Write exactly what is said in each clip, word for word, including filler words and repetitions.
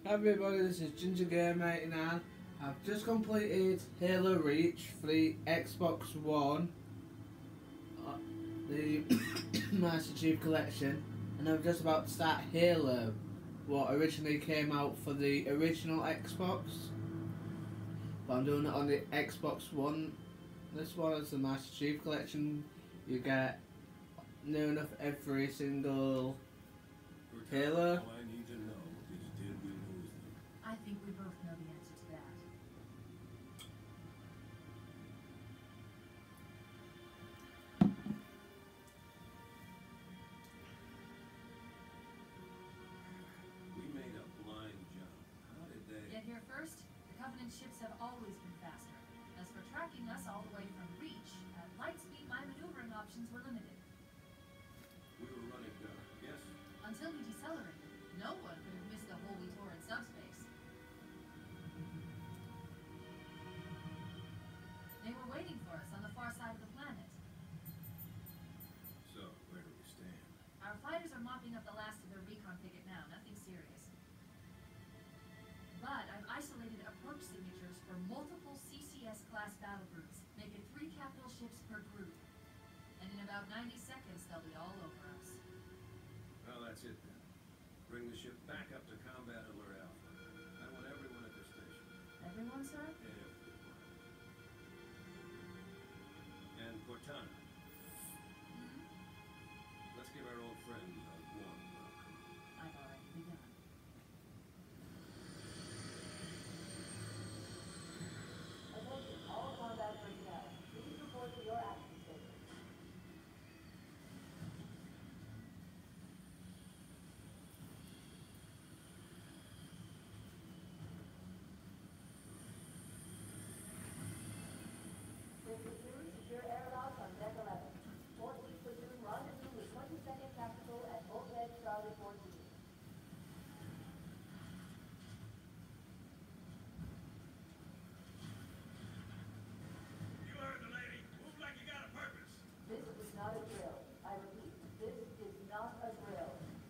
Hi everybody, this is Ginger Gamer eighty-nine. I've just completed Halo Reach for the Xbox One, uh, the Master Chief Collection, and I'm just about to start Halo, what originally came out for the original Xbox, but I'm doing it on the Xbox One. This one is the Master Chief Collection. You get near enough every single Halo. I think we both know the answer to that. We made a blind jump. How did they... Get here first? The Covenant ships have always been faster. As for tracking us all the way from Reach, at light speed my maneuvering options were limited. We were running dark, yes? Until we decelerated, no one could have missed the hole we tore in subspace. They were waiting for us on the far side of the planet. So, where do we stand? Our fighters are mopping up the last of their recon picket now, nothing serious. But I've isolated approach signatures for multiple C C S-class battle groups, making three capital ships per group. And in about ninety seconds, they'll be all over us. Well, that's it then. Bring the ship back up to combat alert Alpha. I want everyone at the station. Everyone, sir? Everyone. And Cortana, Hmm? let's give our old friends a warm welcome. I've already begun. Attention, all combat personnel. Please report to your action station. Fifth platoon, secure air routes on deck eleven. fourteenth platoon, rendezvous with twenty-second Tactical at Bulkhead Charlie fourteen. You heard the lady. Move like you got a purpose. This is not a drill. I repeat, this is not a drill.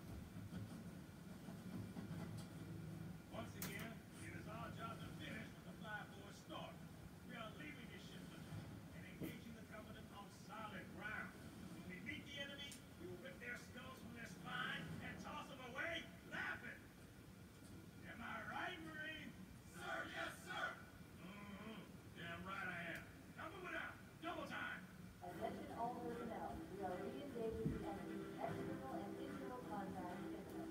Once again, it is our job to finish what the fly boys started. We are leaving this ship and engaging the Covenant on solid ground. When we meet the enemy, we will rip their skulls from their spine and toss them away, laughing. Am I right, Marine? Sir, yes, sir. Mm-hmm. Damn right I am. Now move it out. Double time. Attention all personnel. We are re-engaging the enemy. External and internal contact imminent.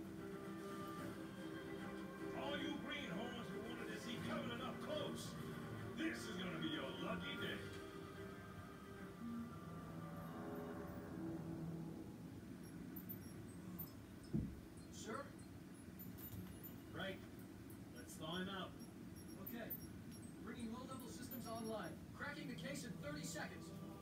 All you greenhorns who wanted to see Covenant up close, this is gonna be your lucky day. Sure. Right. Let's thaw him out. Okay. Bringing low-level systems online. Cracking the case in thirty seconds.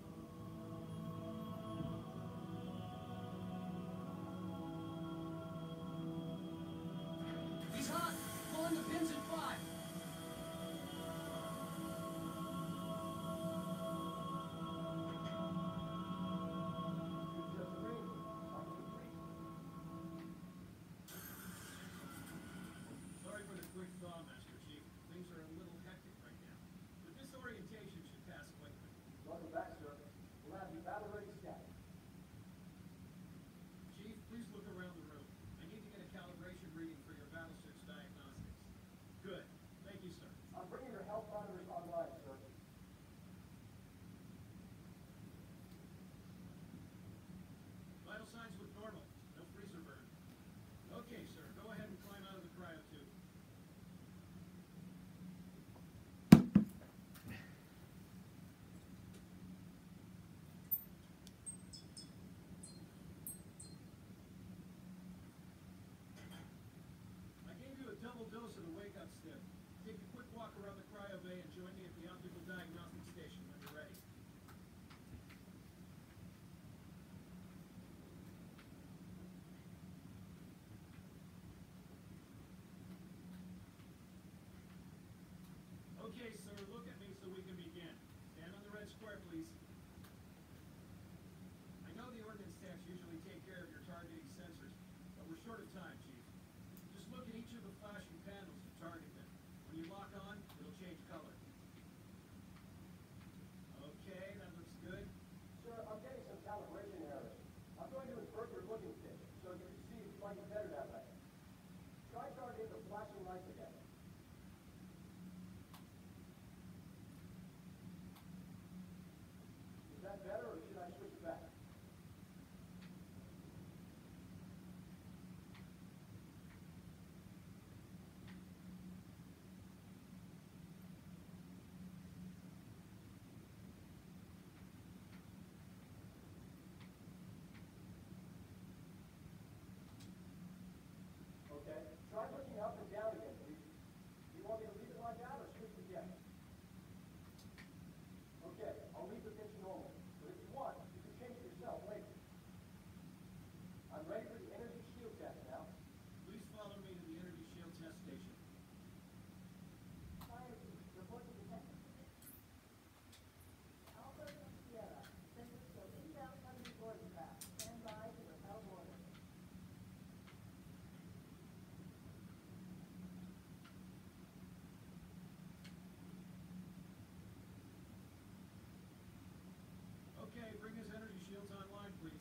He's hot. Pulling the pins in five. Sorry for the quick thaw, Master Chief. Things are a little hectic right now. But this orientation should pass quickly. Welcome back, sir. We'll have you battle ready status. Chief, please look around the room. I need to get a calibration reading for your battle suit's diagnostics. Good. Thank you, sir. I'm bringing your health monitors online, sir. Vital signs look normal. No freezer burn. Okay, sir. Go ahead and climb out of the cryo tube. I gave you a double dose of the wake-up stim. Take a quick walk around the cryo bay and join me at the optical diagnostic station when you're ready. Okay, sir, look at me so we can begin. Stand on the red square, please. I know the ordnance techs usually take care of your targeting sensors, but we're short of time, Chief. Just look at each of the flashing panels flashing lights again. Is that better, or should I switch it back? Okay, try looking up and down again, please. Do you want me to leave it like that or switch again? Okay, I'll leave the pitch normal, but if you want, you can change it yourself later. I'm ready for the energy shield test now. Please follow me to the energy shield test station. Fire team, report to detective. Alpha from Sierra, senders go inbound under boarding craft. Stand by to repel boarding. Okay, bring his energy shields online, please.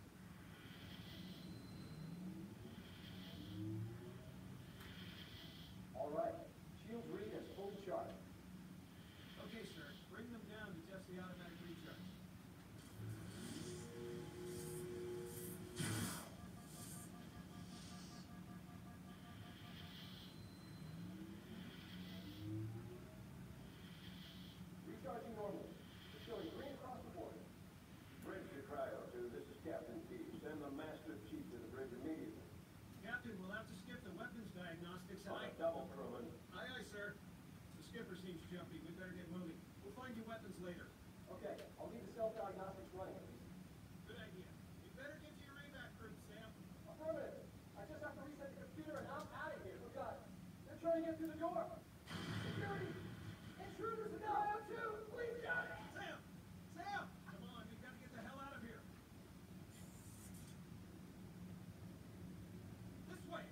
All right, shields read as full charge. Okay, sir. Bring them down to test the automatic recharge. Recharging normally. It's showing green across the board. Bridge to Cryo two, this is Captain T. Send the Master Chief to the bridge immediately. Captain, we'll have to skip the weapons diagnostics. On I... a double, crewman. Aye, aye, sir. The skipper seems jumpy. We better get moving. We'll find you weapons later. Okay, I'll leave the self-diagnostics running at least. Good idea. You better get to your evac group, Sam. Affirmative. I just have to reset the computer and I'm out of here. Look, God, they're trying to get through the door. Security! Intruders in the I O two! Please, God! Sam! Sam! Come on, we've got to get the hell out of here. This way!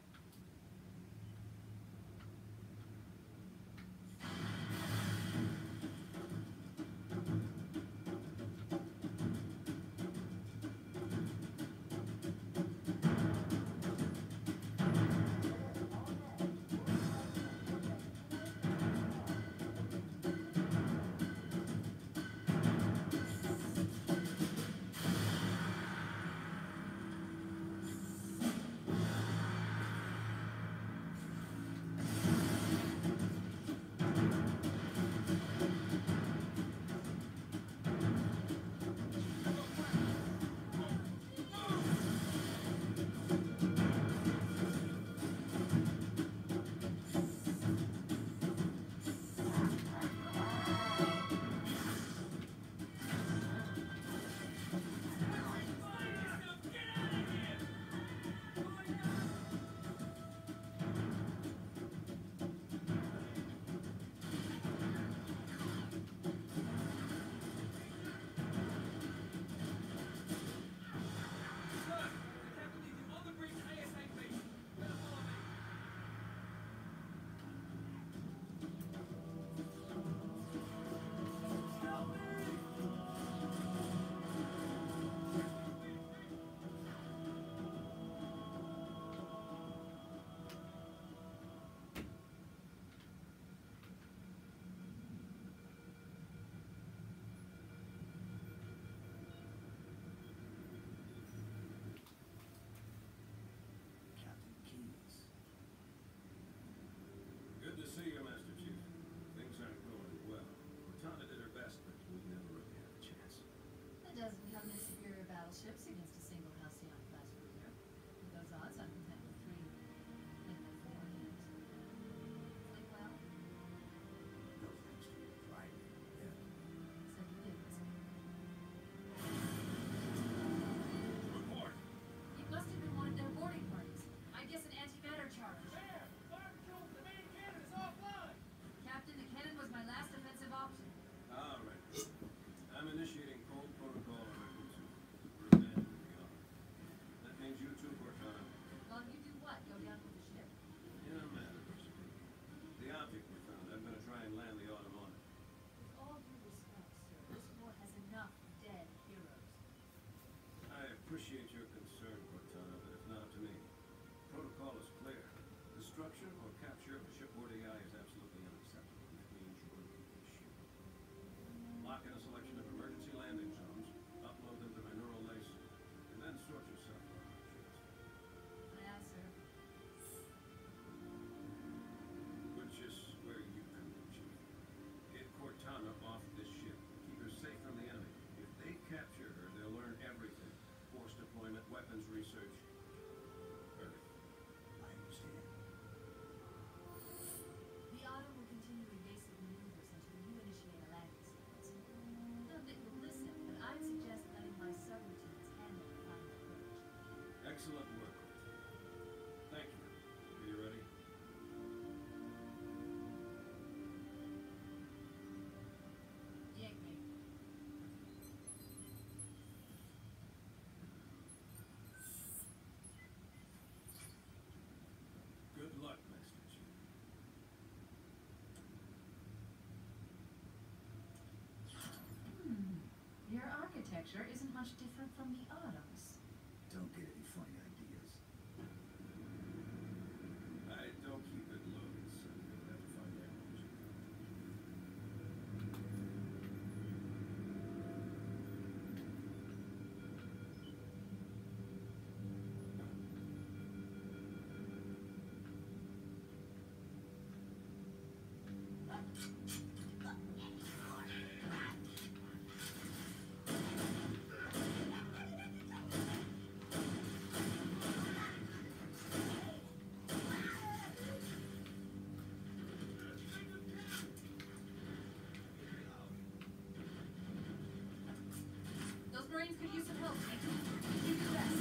architecture isn't much different from the Atoms. Don't get any funny ideas. I don't keep it loaded, so you'll have to find out what you found. Those Marines could use some help, Nathan. Do your best.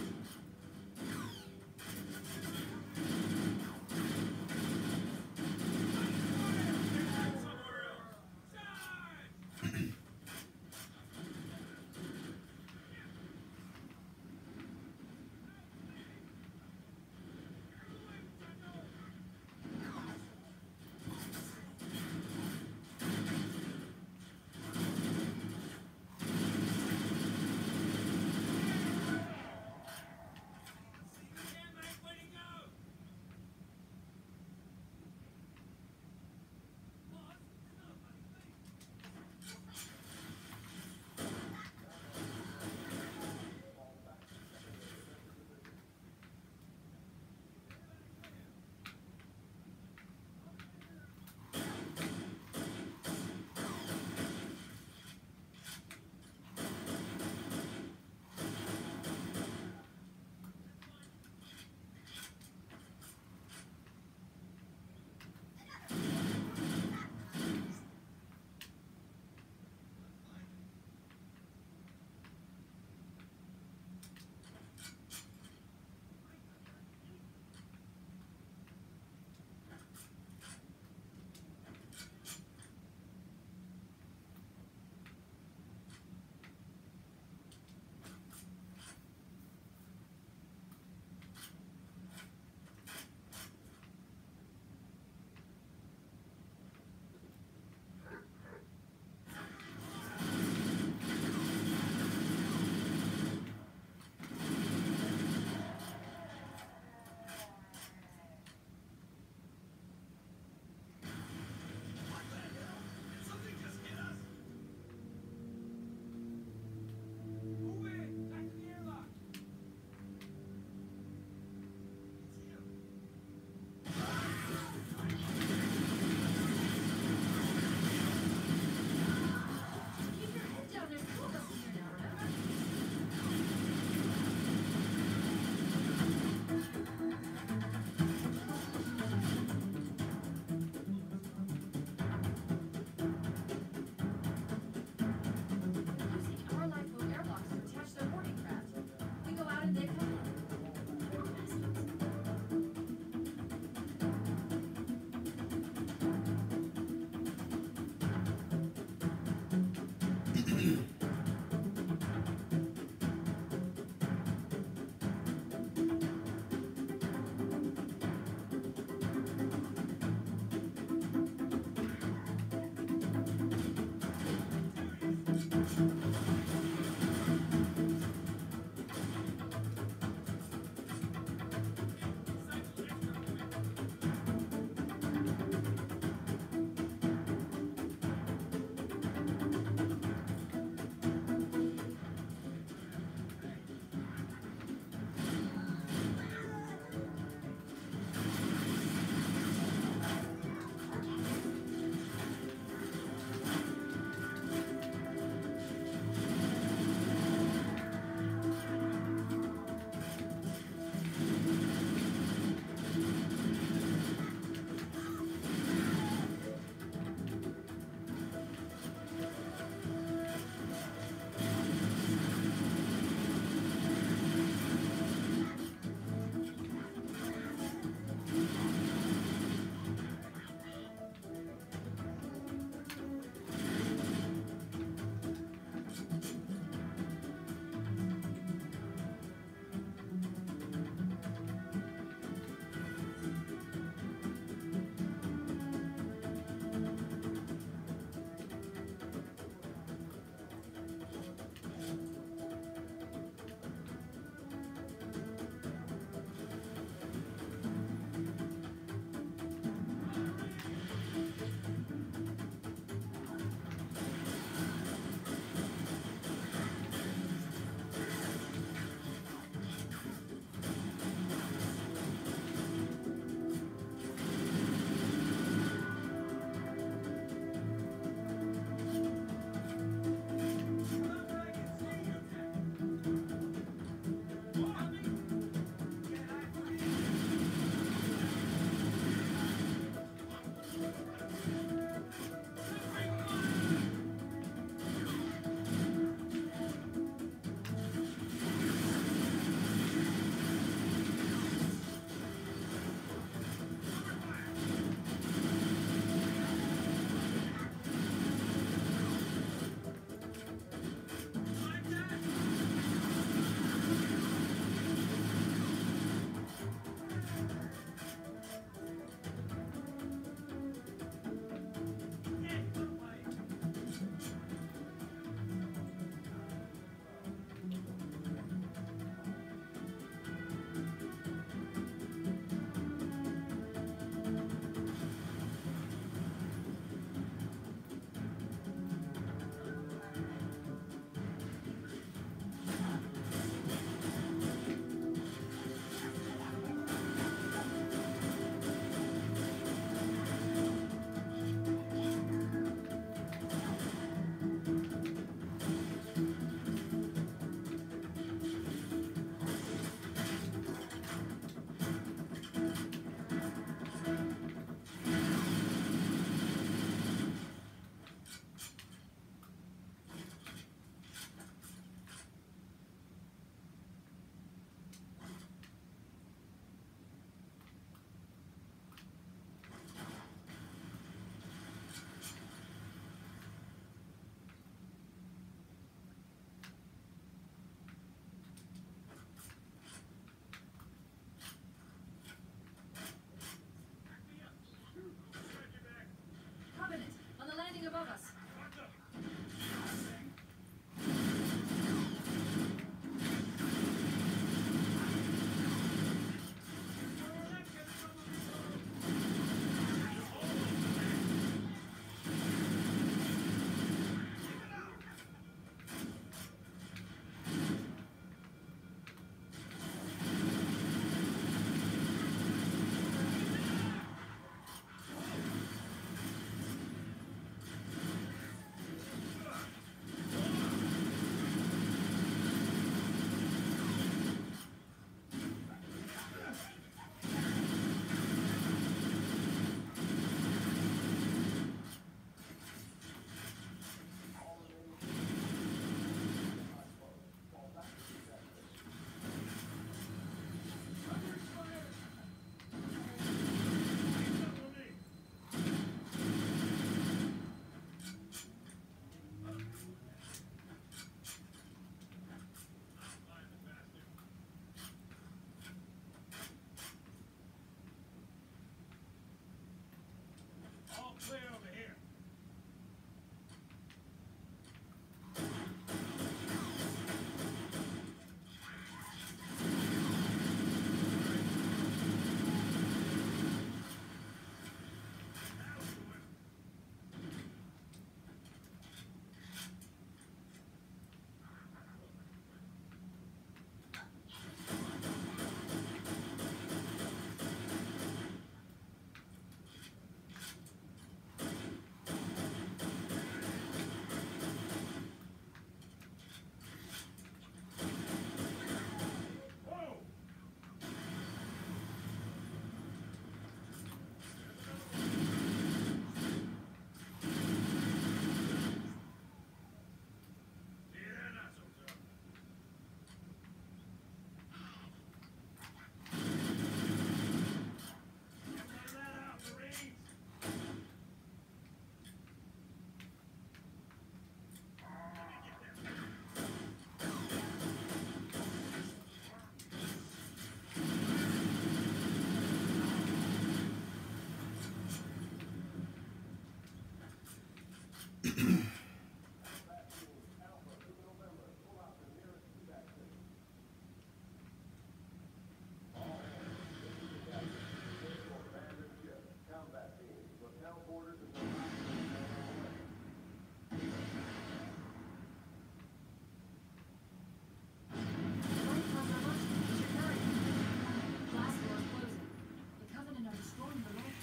Glass doors closing. The Covenant are destroying the life.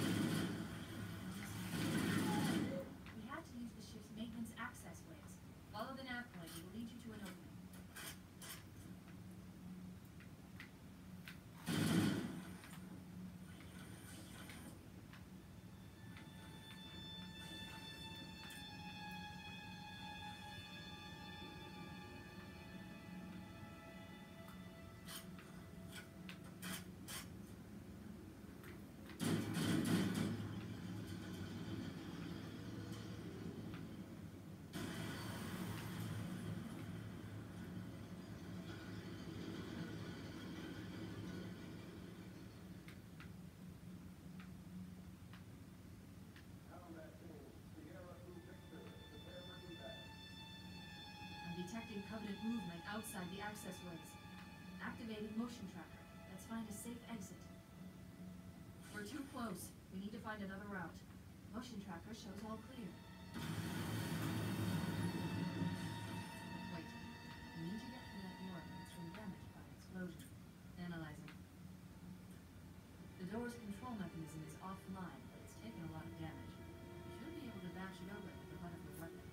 We had to use the ship's maintenance access ways. Follow the nav point. It will lead you to an opening. I'm detecting Covenant movement outside the access ways. Activating motion tracker. Let's find a safe exit. We're too close. We need to find another route. Motion tracker shows all clear. Wait. We need to get through that door that's been damaged by an explosion. Analyzing. The door's control mechanism is offline, but it's taken a lot of damage. We should be able to bash it open with the butt of the weapon.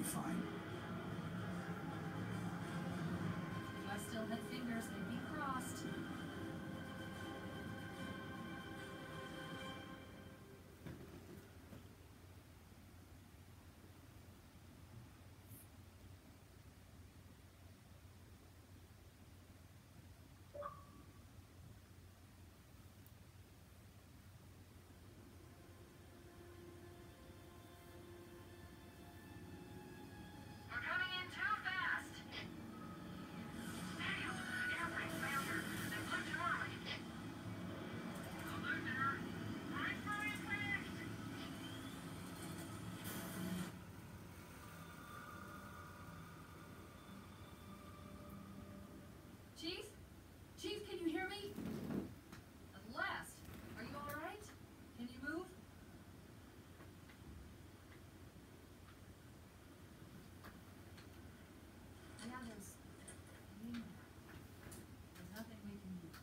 fine. If I still had fingers, they'd be crossed. We're coming in too fast! Daniel, airbrake failure. They blew too early. Alert her! Right for impact! Chief? Chief, can you hear me? At last. Are you all right? Can you move? Yeah, there's pain there. There's nothing we can do.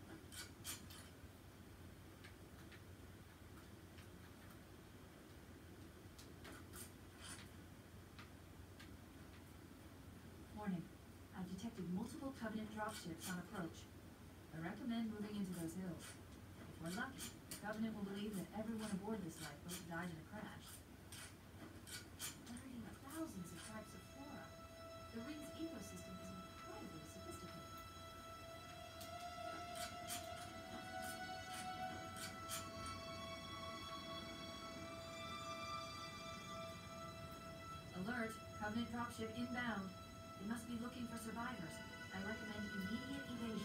Warning. I've detected multiple Covenant dropships on approach. I recommend moving into those hills. If we're lucky, the Covenant will believe that everyone aboard this lifeboat died in a crash. Learning thousands of types of flora. The ring's ecosystem is incredibly sophisticated. Alert! Covenant dropship inbound. They must be looking for survivors. I recommend immediate evasion.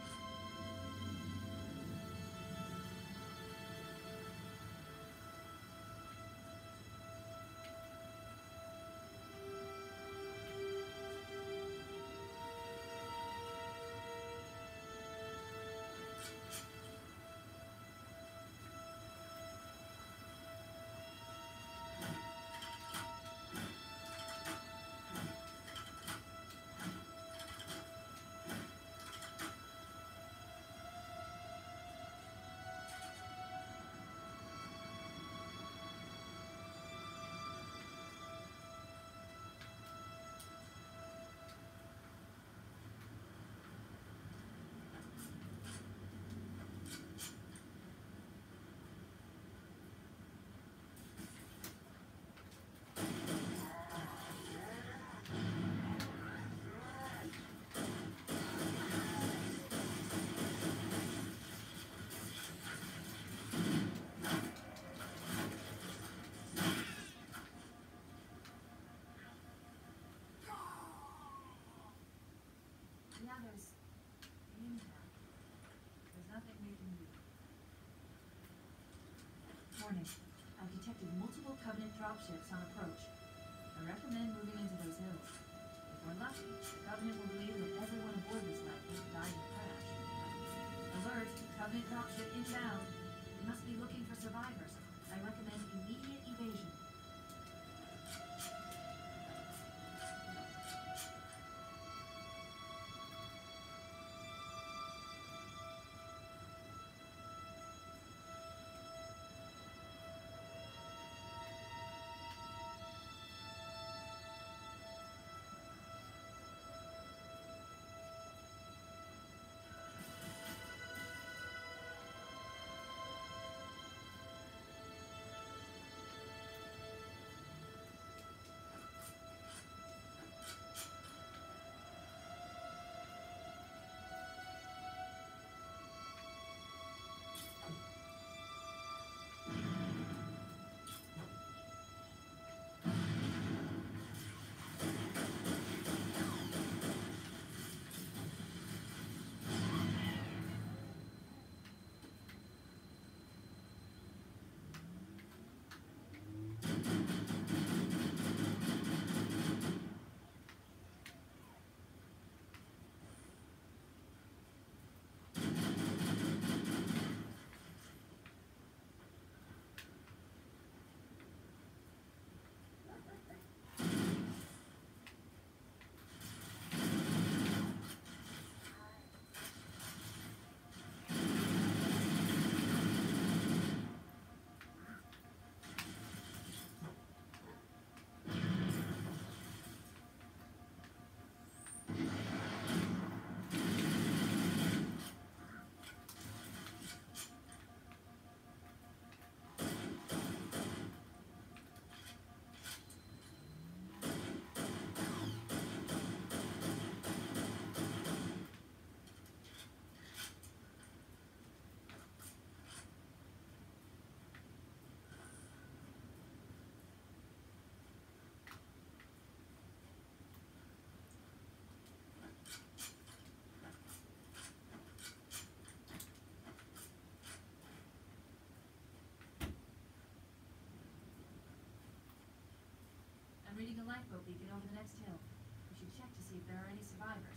Yeah, there's pain there. There's nothing we can do. Warning. I've detected multiple Covenant dropships on approach. I recommend moving into those hills. If we're lucky, the Covenant will believe that everyone aboard this lifeboat died in a crash. Alert! Covenant dropship inbound. They must be looking for survivors. I recommend immediate evasion. lifeboat beacon over the next hill. We should check to see if there are any survivors.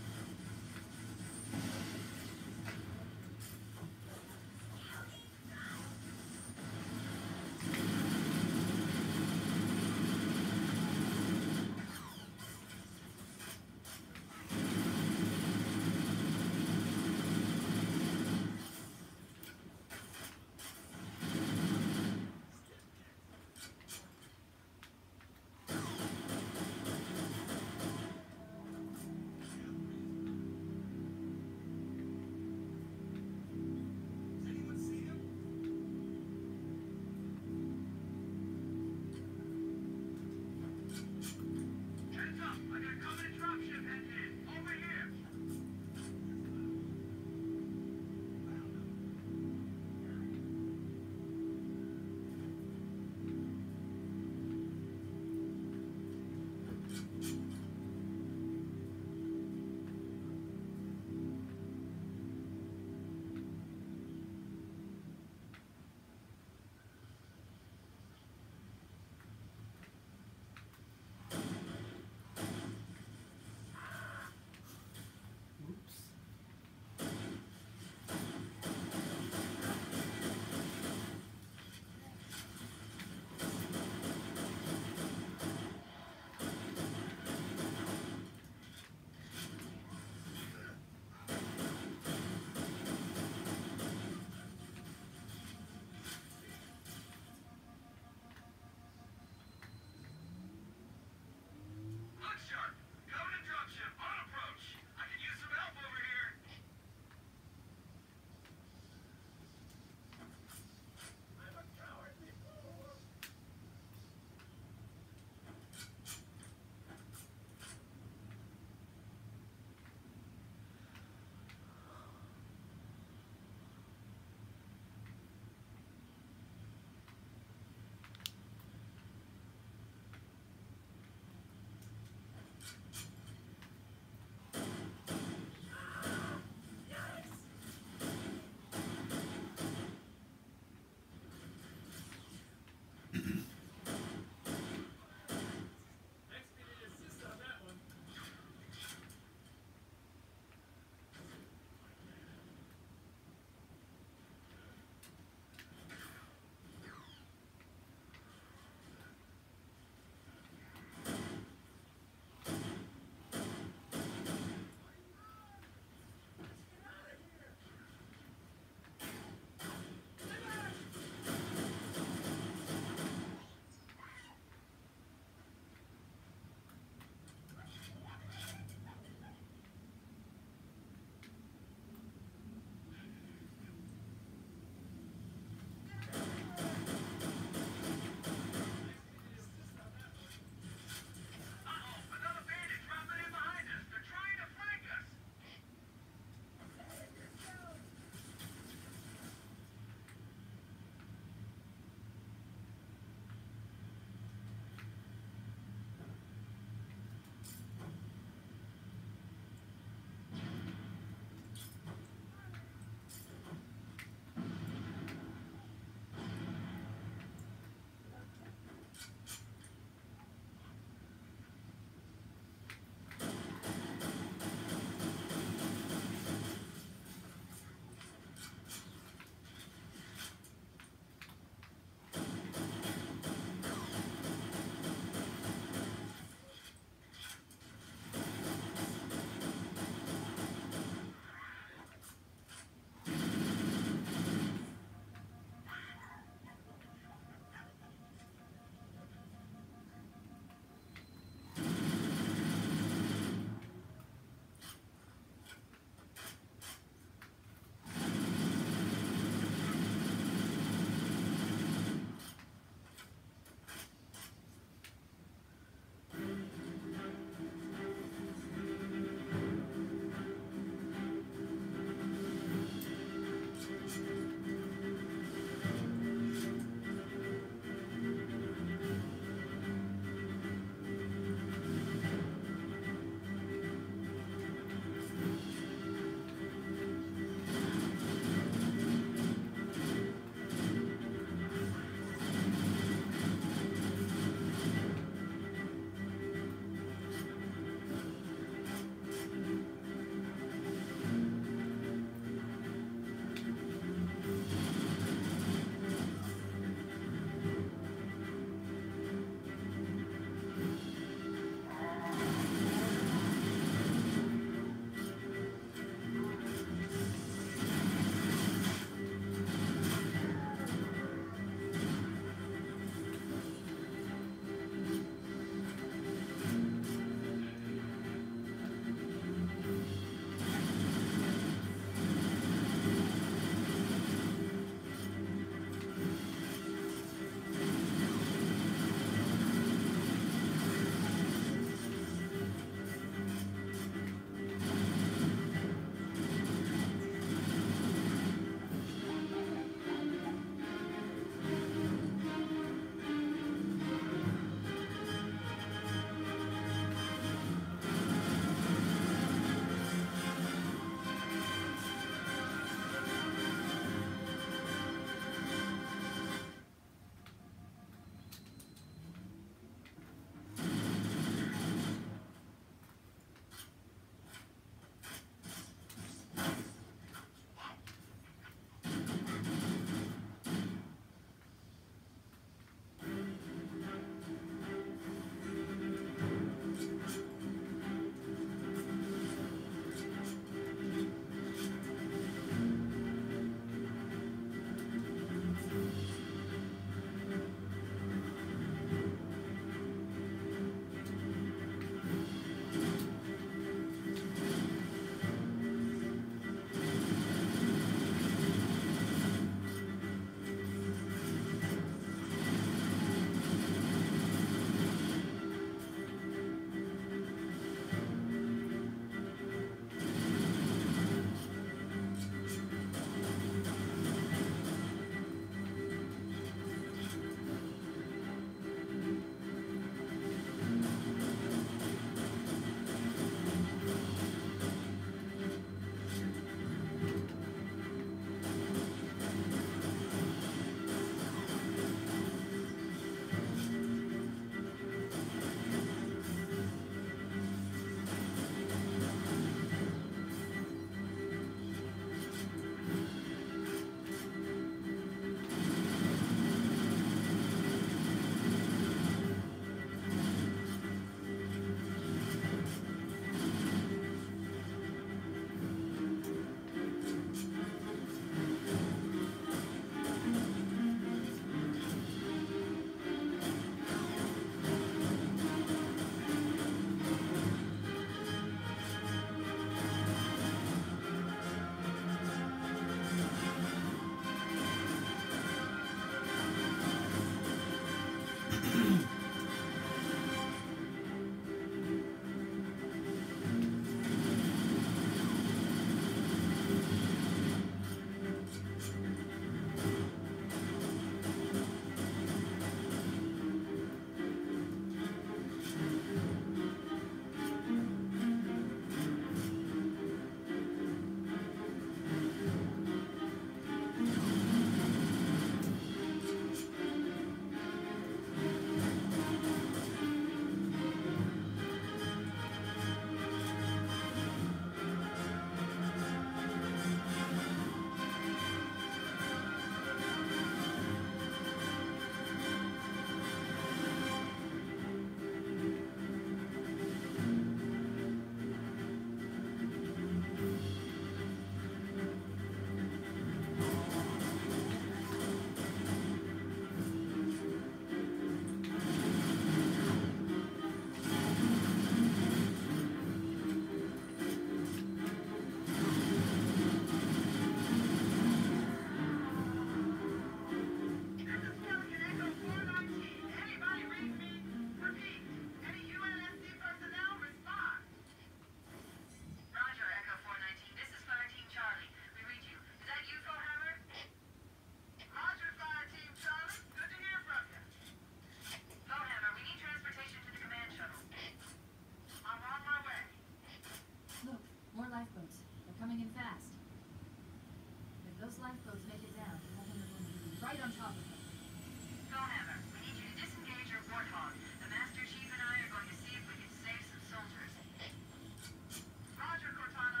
right on top of them. Goldhammer, we need you to disengage your warthog. The Master Chief and I are going to see if we can save some soldiers. Roger, Cortana.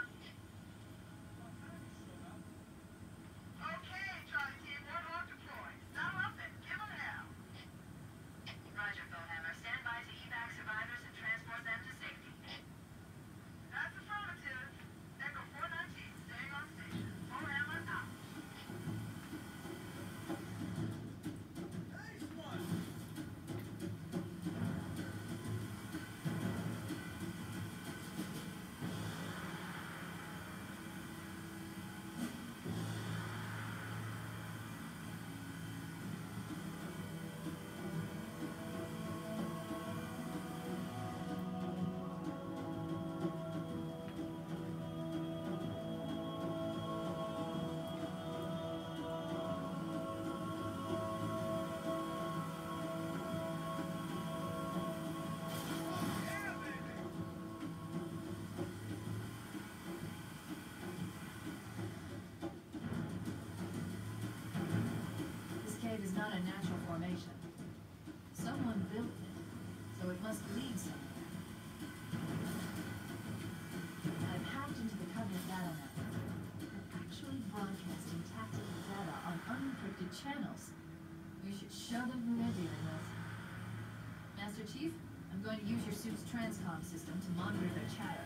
Okay, Charlie Team, warthog deployed. Saddle up and give them hell. Roger, Goldhammer. Stand by to evac survivors and transport them to safety. That's affirmative. Echo four nineteen, staying on station. Goldhammer out. Nice one! Yeah, baby! This cave is not a natural formation. Someone built it, so it must lead somewhere. I've hacked into the Covenant data network. They're actually broadcasting tactical data on unencrypted channels. We should show them who they're dealing with. Master Chief, I'm going to use your suit's transcom system to monitor their chatter.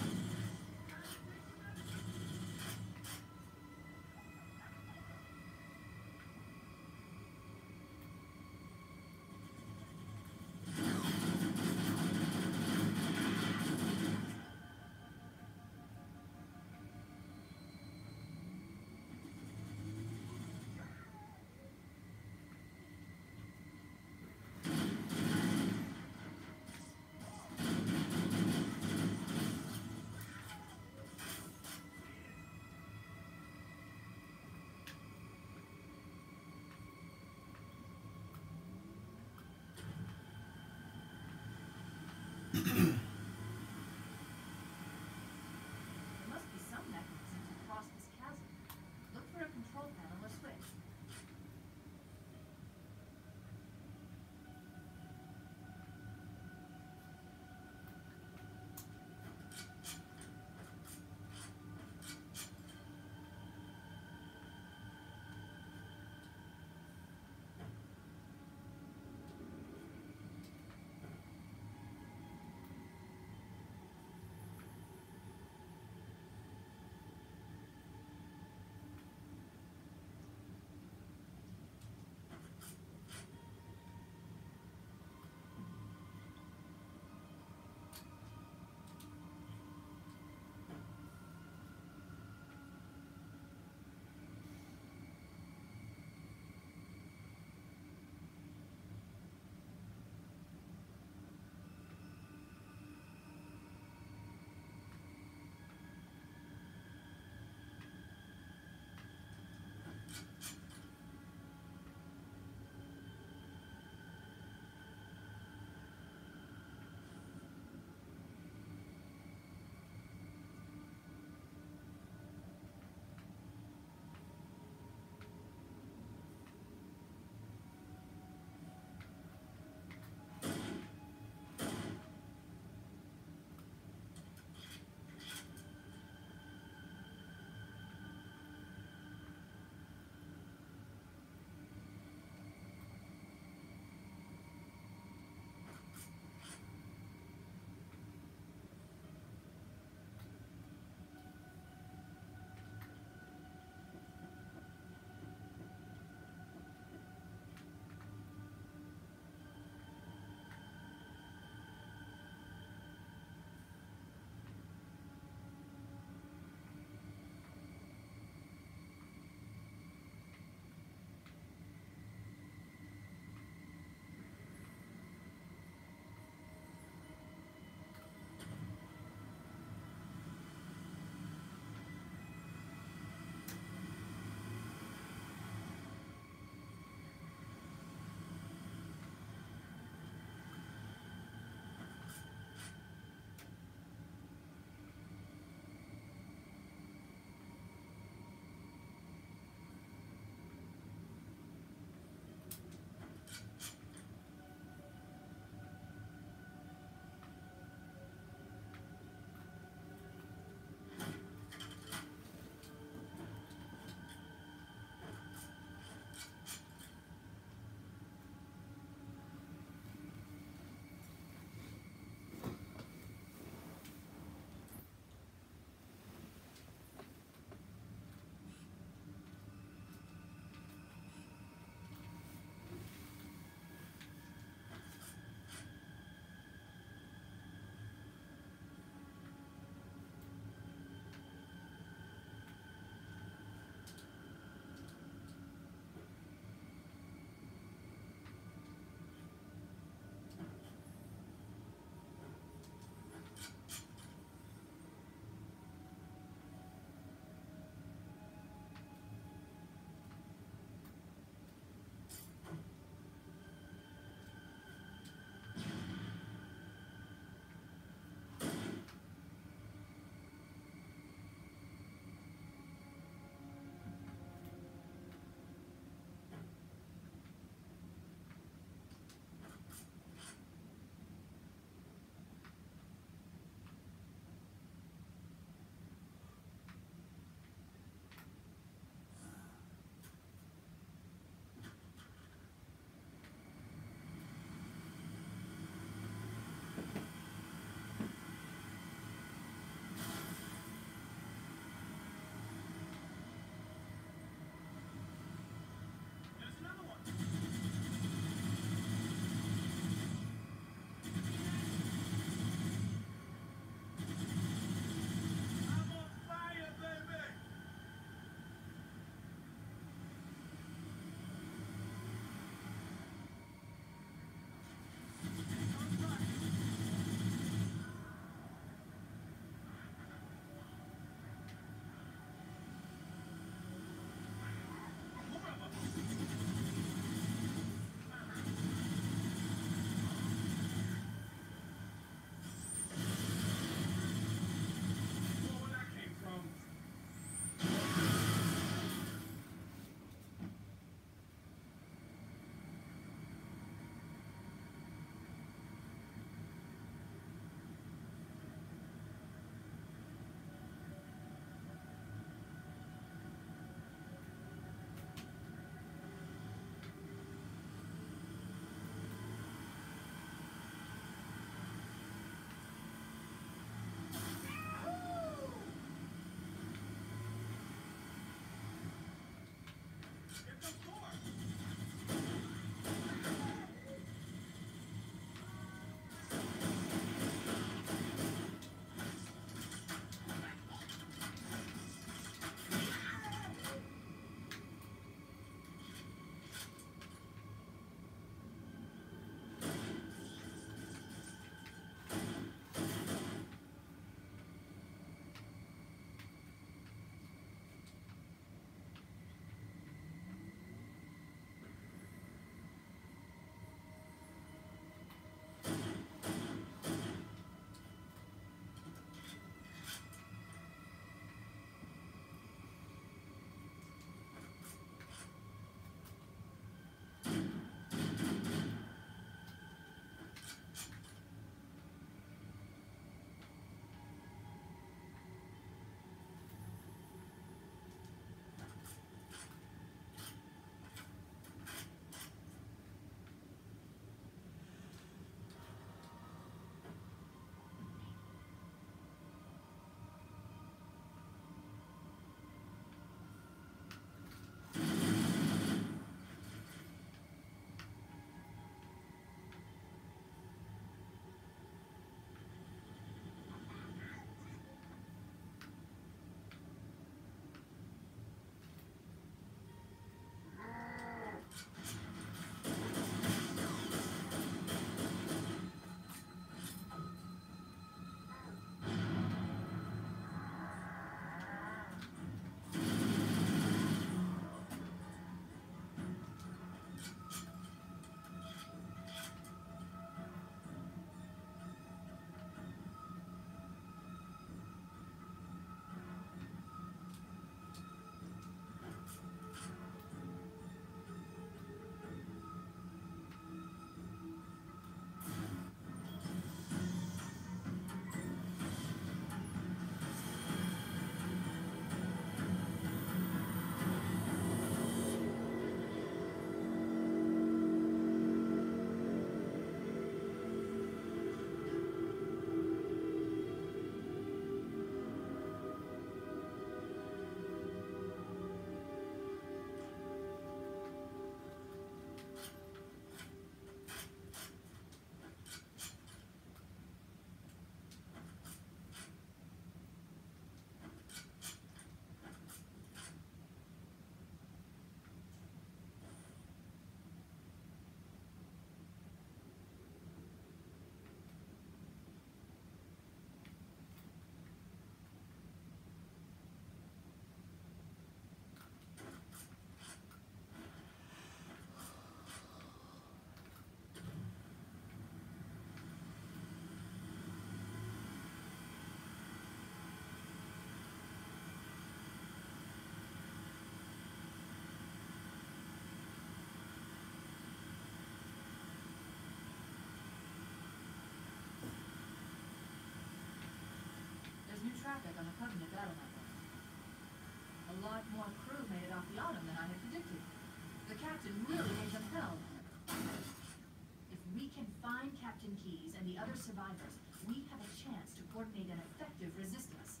traffic on the Covenant battle network. A lot more crew made it off the Autumn than I had predicted. The captain really gave them hell. If we can find Captain Keyes and the other survivors, we have a chance to coordinate an effective resistance.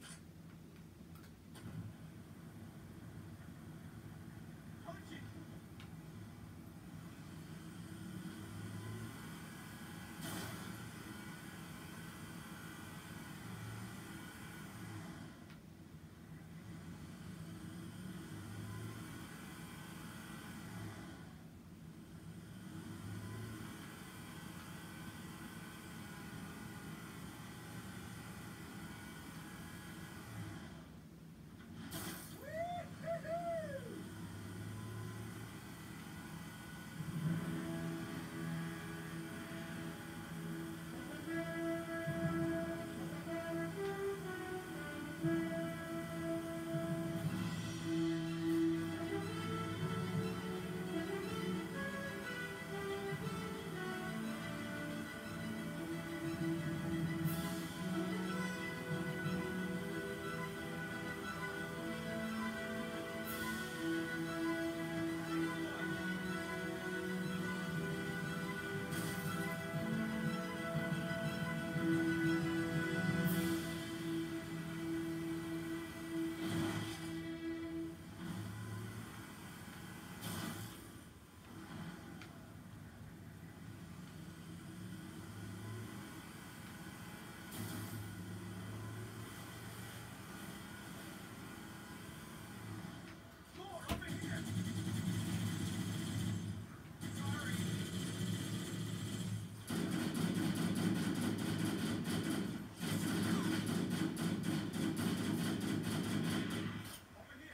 Punch it! More over here! Sorry! Over here!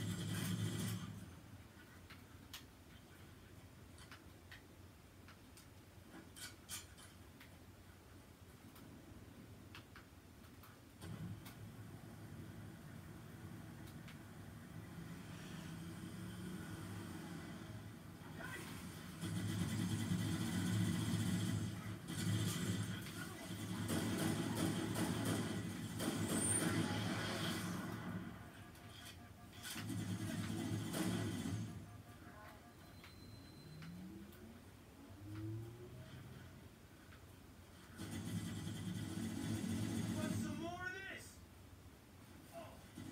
Want some more of this? Oh.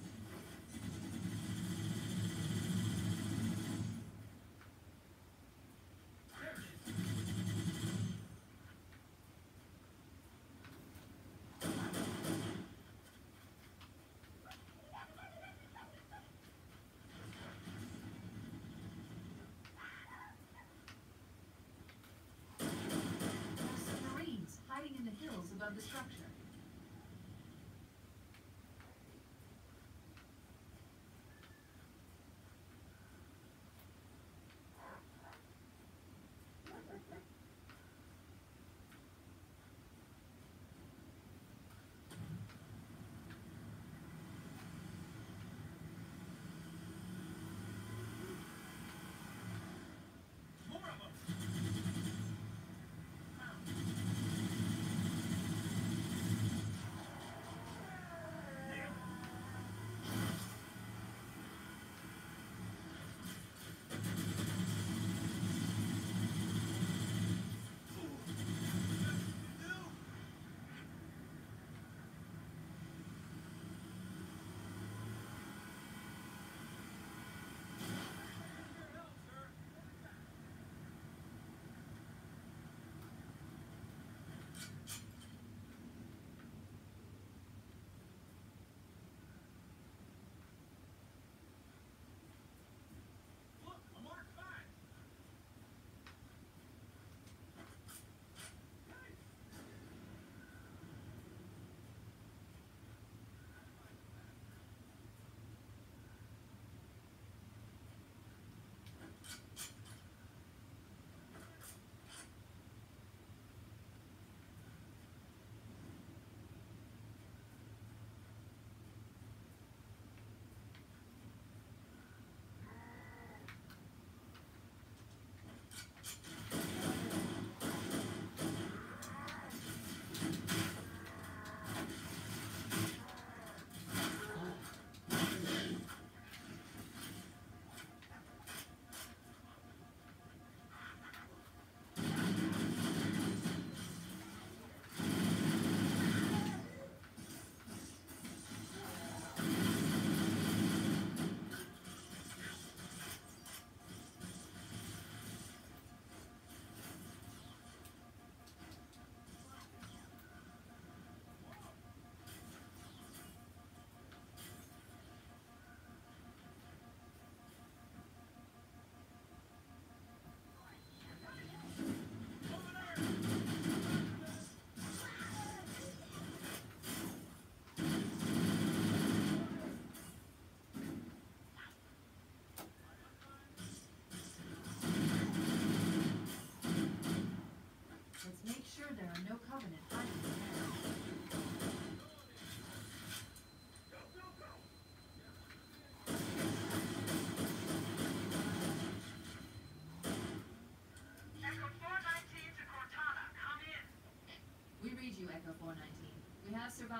There it is. Submarines hiding in the hills above the structure. More of them!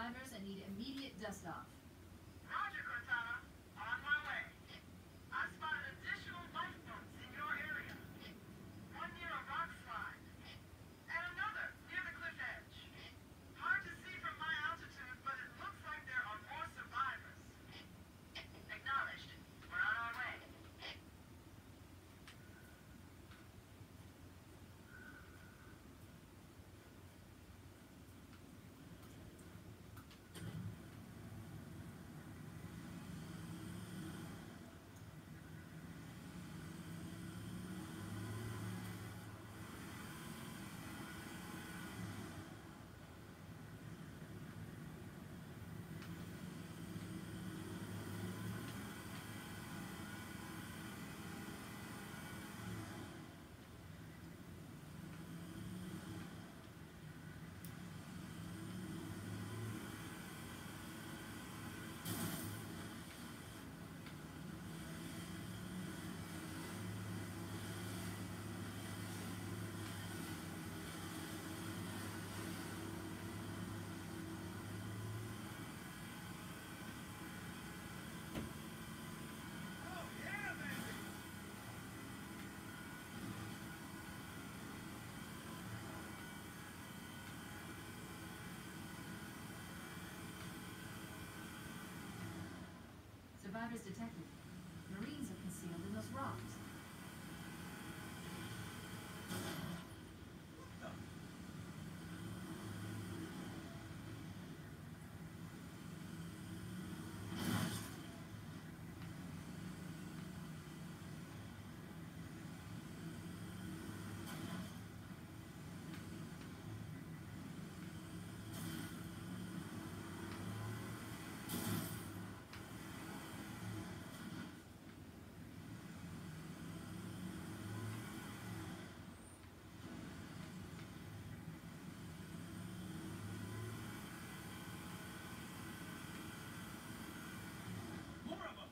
survivors and need immediate dust-off. Roger, Cortana. On my way. I spotted additional lifeboats in your area. One near a rock slide. And another near the cliff edge. Hard to see from my altitude, but it looks like there are more survivors. Acknowledged. We're on our way. Survivors detected. Marines are concealed in those rocks. More of them!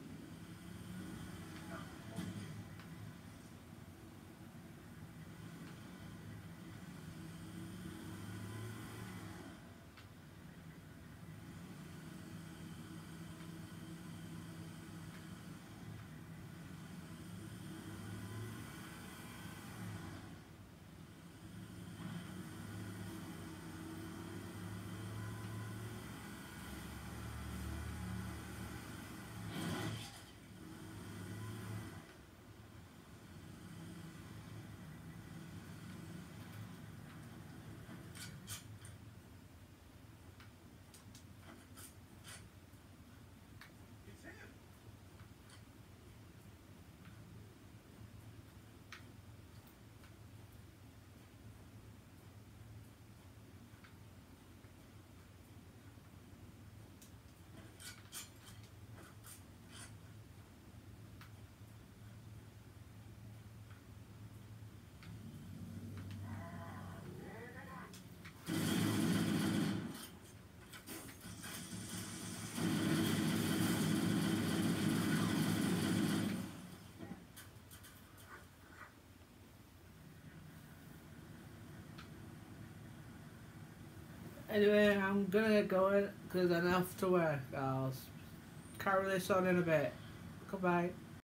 It's him! Anyway, I'm gonna get going because I'm off to work. I'll carry this on in a bit. Goodbye.